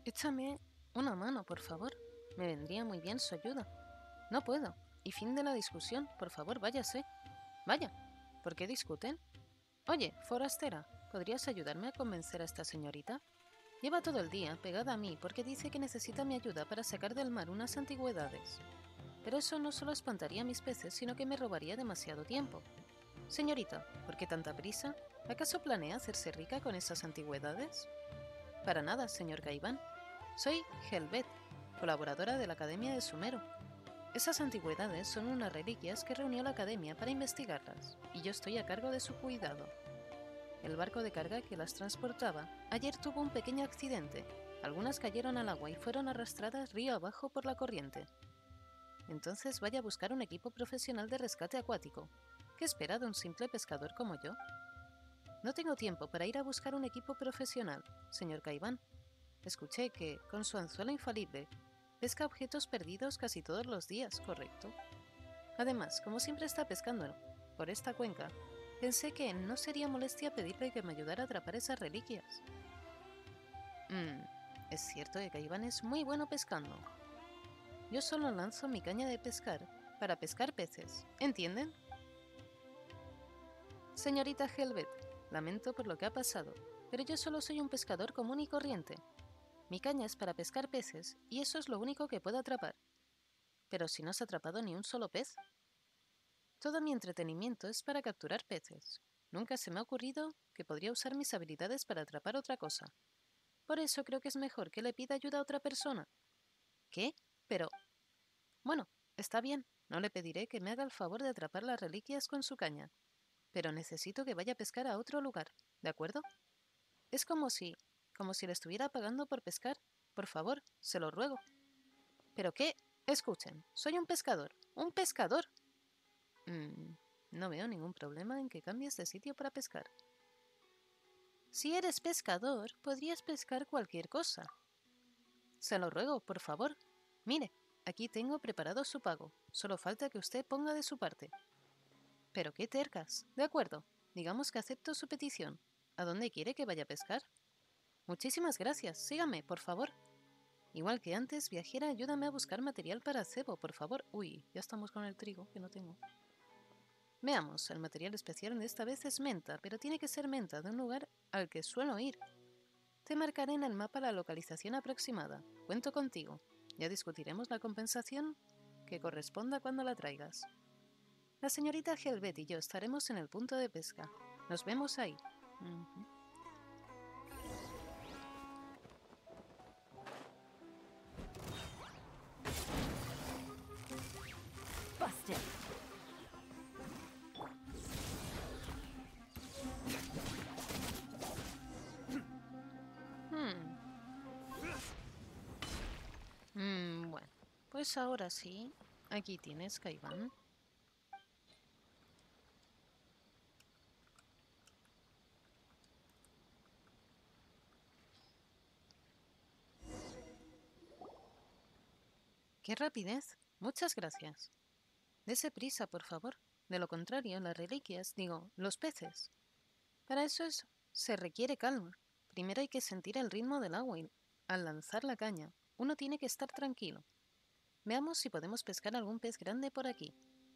Échame una mano, por favor. Me vendría muy bien su ayuda. No puedo. Y fin de la discusión. Por favor, váyase. Vaya. ¿Por qué discuten? Oye, forastera, ¿podrías ayudarme a convencer a esta señorita? Lleva todo el día pegada a mí porque dice que necesita mi ayuda para sacar del mar unas antigüedades. Pero eso no solo espantaría a mis peces, sino que me robaría demasiado tiempo. Señorita, ¿por qué tanta prisa? ¿Acaso planea hacerse rica con esas antigüedades? Para nada, señor Caiván. Soy Helvet, colaboradora de la Academia de Sumero. Esas antigüedades son unas reliquias que reunió la Academia para investigarlas, y yo estoy a cargo de su cuidado. El barco de carga que las transportaba ayer tuvo un pequeño accidente. Algunas cayeron al agua y fueron arrastradas río abajo por la corriente. Entonces vaya a buscar un equipo profesional de rescate acuático. ¿Qué espera de un simple pescador como yo? No tengo tiempo para ir a buscar un equipo profesional, señor Caiván. Escuché que, con su anzuelo infalible, pesca objetos perdidos casi todos los días, ¿correcto? Además, como siempre está pescando por esta cuenca, pensé que no sería molestia pedirle que me ayudara a atrapar esas reliquias. Es cierto que Caiván es muy bueno pescando. Yo solo lanzo mi caña de pescar para pescar peces, ¿entienden? Señorita Helvet, lamento por lo que ha pasado, pero yo solo soy un pescador común y corriente. Mi caña es para pescar peces y eso es lo único que puedo atrapar. Pero si no has atrapado ni un solo pez. Todo mi entretenimiento es para capturar peces. Nunca se me ha ocurrido que podría usar mis habilidades para atrapar otra cosa. Por eso creo que es mejor que le pida ayuda a otra persona. ¿Qué? Pero... Bueno, está bien, no le pediré que me haga el favor de atrapar las reliquias con su caña. Pero necesito que vaya a pescar a otro lugar, ¿de acuerdo? Es como si le estuviera pagando por pescar. Por favor, se lo ruego. ¿Pero qué? Escuchen, soy un pescador. ¡Un pescador! No veo ningún problema en que cambies de sitio para pescar. Si eres pescador, podrías pescar cualquier cosa. Se lo ruego, por favor. Mire, aquí tengo preparado su pago. Solo falta que usted ponga de su parte. Pero qué tercas. De acuerdo. Digamos que acepto su petición. ¿A dónde quiere que vaya a pescar? Muchísimas gracias. Sígame, por favor. Igual que antes, viajera, ayúdame a buscar material para cebo, por favor. Uy, ya estamos con el trigo, que no tengo. Veamos, el material especial de esta vez es menta, pero tiene que ser menta de un lugar al que suelo ir. Te marcaré en el mapa la localización aproximada. Cuento contigo. Ya discutiremos la compensación que corresponda cuando la traigas. La señorita Helvet y yo estaremos en el punto de pesca. Nos vemos ahí. Busted. Bueno, pues ahora sí. Aquí tienes, Caiván. ¡Qué rapidez! Muchas gracias. Dese prisa, por favor. De lo contrario, las reliquias, digo, los peces. Para eso se requiere calma. Primero hay que sentir el ritmo del agua y al lanzar la caña, uno tiene que estar tranquilo. Veamos si podemos pescar algún pez grande por aquí.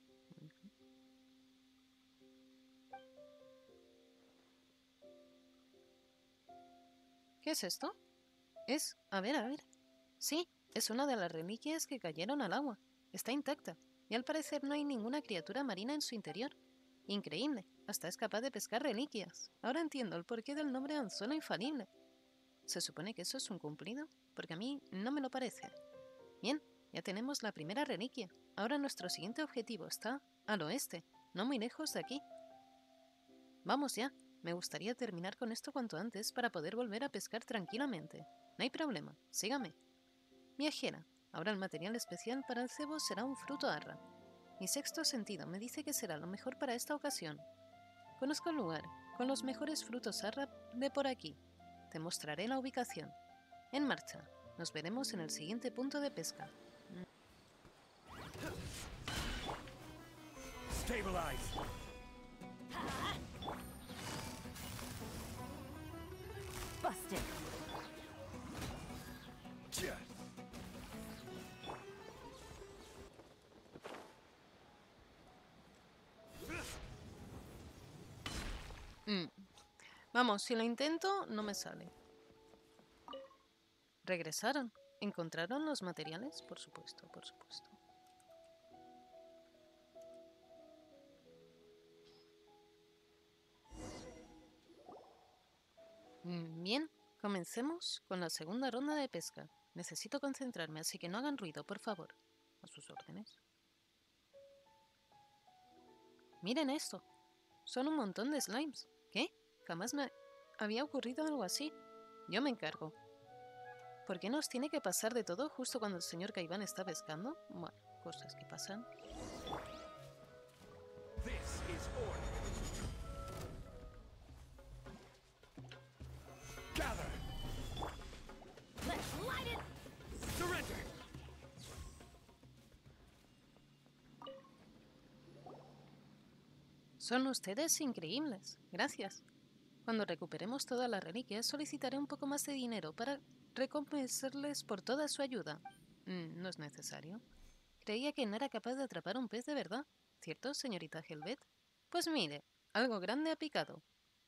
¿Qué es esto? A ver. Sí, es una de las reliquias que cayeron al agua. Está intacta, y al parecer no hay ninguna criatura marina en su interior. Increíble, hasta es capaz de pescar reliquias. Ahora entiendo el porqué del nombre anzuelo infalible. ¿Se supone que eso es un cumplido? Porque a mí no me lo parece. Bien, ya tenemos la primera reliquia. Ahora nuestro siguiente objetivo está al oeste, no muy lejos de aquí. Vamos ya, me gustaría terminar con esto cuanto antes para poder volver a pescar tranquilamente. No hay problema, sígame. Viajera, ahora el material especial para el cebo será un fruto arra. Mi sexto sentido me dice que será lo mejor para esta ocasión. Conozco el lugar, con los mejores frutos arra de por aquí. Te mostraré la ubicación. En marcha. Nos veremos en el siguiente punto de pesca. Stabilize! Busted. Vamos, si lo intento, no me sale. Regresaron. ¿Encontraron los materiales? Por supuesto, por supuesto. Bien, comencemos con la segunda ronda de pesca. Necesito concentrarme, así que no hagan ruido, por favor. A sus órdenes. Miren esto. Son un montón de slimes. ¿Qué? Jamás me había ocurrido algo así. Yo me encargo. ¿Por qué nos tiene que pasar de todo justo cuando el señor Caiván está pescando? Bueno, cosas que pasan. Son ustedes increíbles. Gracias. Cuando recuperemos todas las reliquias, solicitaré un poco más de dinero para recompensarles por toda su ayuda. No es necesario. Creía que no era capaz de atrapar un pez de verdad. ¿Cierto, señorita Helvet? Pues mire, algo grande ha picado.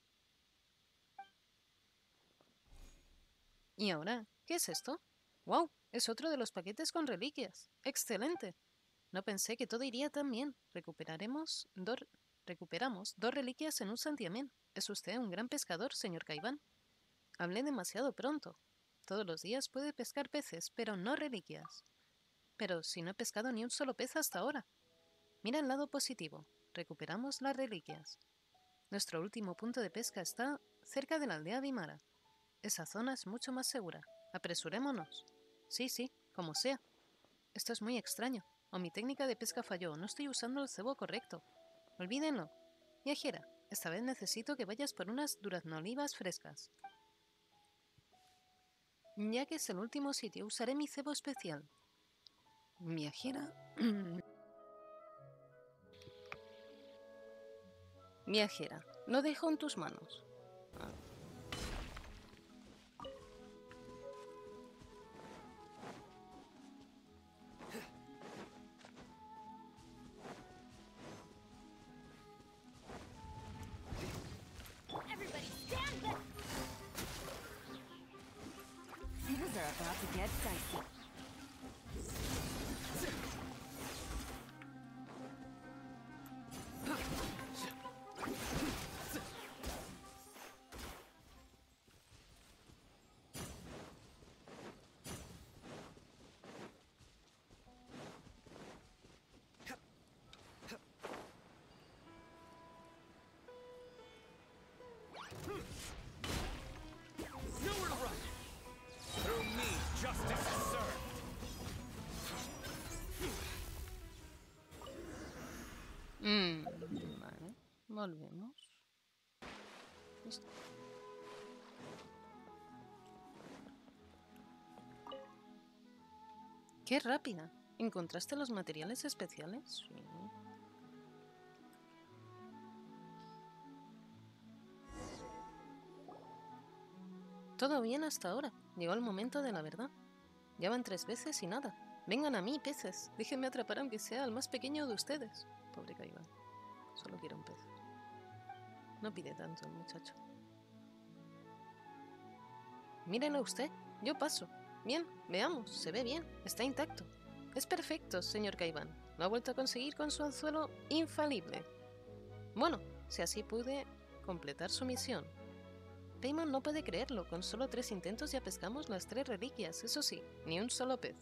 ¿Y ahora? ¿Qué es esto? ¡Wow! Es otro de los paquetes con reliquias. ¡Excelente! No pensé que todo iría tan bien. Recuperamos dos reliquias en un santiamén. Es usted un gran pescador, señor Caiván. Hablé demasiado pronto. Todos los días puede pescar peces, pero no reliquias. Pero si no he pescado ni un solo pez hasta ahora. Mira el lado positivo. Recuperamos las reliquias. Nuestro último punto de pesca está cerca de la aldea Vimara. Esa zona es mucho más segura. Apresurémonos. Sí, como sea. Esto es muy extraño. O mi técnica de pesca falló, no estoy usando el cebo correcto. Olvídenlo. Viajera, esta vez necesito que vayas por unas duraznolivas frescas. Ya que es el último sitio, usaré mi cebo especial. Viajera. Viajera, lo dejo en tus manos. Things are about to get dicey. Vale, volvemos. Listo. ¡Qué rápida! ¿Encontraste los materiales especiales? Sí. Todo bien hasta ahora. Llegó el momento de la verdad. Ya van 3 veces y nada. Vengan a mí, peces. Déjenme atrapar aunque sea al más pequeño de ustedes. Pobre Caiván. Solo quiere un pez. No pide tanto el muchacho. Mírelo usted. Yo paso. Bien, veamos. Se ve bien. Está intacto. Es perfecto, señor Caiván. Lo ha vuelto a conseguir con su anzuelo infalible. Bueno, si así pude completar su misión. Paimon no puede creerlo. Con solo 3 intentos ya pescamos las 3 reliquias. Eso sí, ni un solo pez.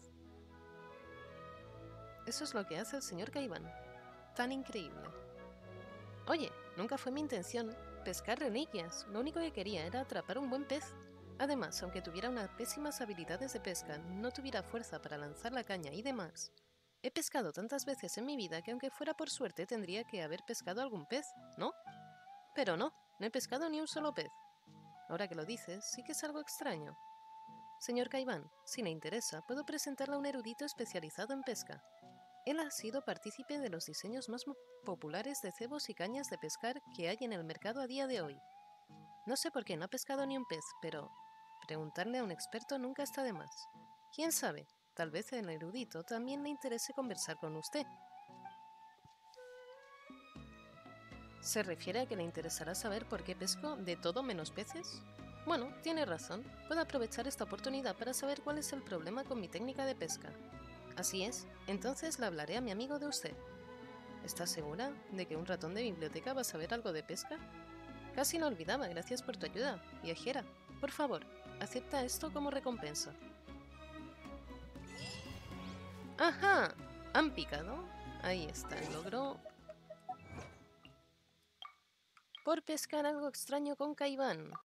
Eso es lo que hace el señor Caiván. Tan increíble. Oye, nunca fue mi intención pescar reliquias. Lo único que quería era atrapar un buen pez. Además, aunque tuviera unas pésimas habilidades de pesca, no tuviera fuerza para lanzar la caña y demás, he pescado tantas veces en mi vida que aunque fuera por suerte tendría que haber pescado algún pez, ¿no? Pero no he pescado ni un solo pez. Ahora que lo dices, sí que es algo extraño. Señor Caiván, si le interesa, puedo presentarle a un erudito especializado en pesca. Él ha sido partícipe de los diseños más populares de cebos y cañas de pescar que hay en el mercado a día de hoy. No sé por qué no ha pescado ni un pez, pero preguntarle a un experto nunca está de más. ¿Quién sabe? Tal vez el erudito también le interese conversar con usted. ¿Se refiere a que le interesará saber por qué pesco de todo menos peces? Bueno, tiene razón. Puedo aprovechar esta oportunidad para saber cuál es el problema con mi técnica de pesca. Así es, entonces le hablaré a mi amigo de usted. ¿Estás segura de que un ratón de biblioteca va a saber algo de pesca? Casi lo olvidaba, gracias por tu ayuda, viajera. Por favor, acepta esto como recompensa. ¡Ajá! ¿Han picado? Ahí está el logro. Por pescar algo extraño con Caiván.